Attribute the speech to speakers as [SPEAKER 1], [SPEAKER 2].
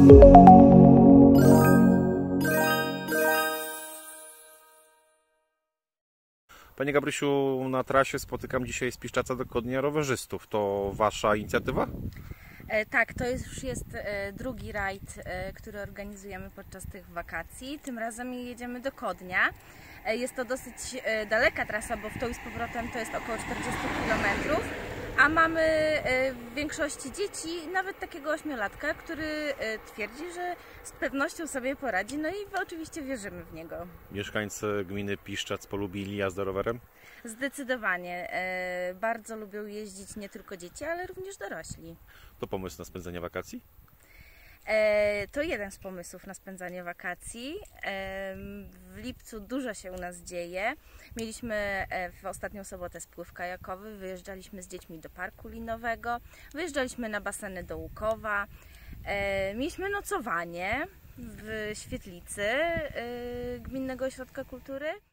[SPEAKER 1] Panie Gabrysiu, na trasie spotykam dzisiaj z Piszczaca do Kodnia rowerzystów. To Wasza inicjatywa?
[SPEAKER 2] Tak, to już jest drugi rajd, który organizujemy podczas tych wakacji. Tym razem jedziemy do Kodnia. Jest to dosyć daleka trasa, bo w to i z powrotem to jest około 40 km. A mamy w większości dzieci, nawet takiego 8-latka, który twierdzi, że z pewnością sobie poradzi, no i oczywiście wierzymy w niego.
[SPEAKER 1] Mieszkańcy gminy Piszczac polubili jazdę rowerem?
[SPEAKER 2] Zdecydowanie. Bardzo lubią jeździć nie tylko dzieci, ale również dorośli.
[SPEAKER 1] To pomysł na spędzenie wakacji?
[SPEAKER 2] To jeden z pomysłów na spędzanie wakacji. W lipcu dużo się u nas dzieje. Mieliśmy w ostatnią sobotę spływ kajakowy, wyjeżdżaliśmy z dziećmi do parku linowego, wyjeżdżaliśmy na baseny do Łukowa, mieliśmy nocowanie w świetlicy Gminnego Ośrodka Kultury.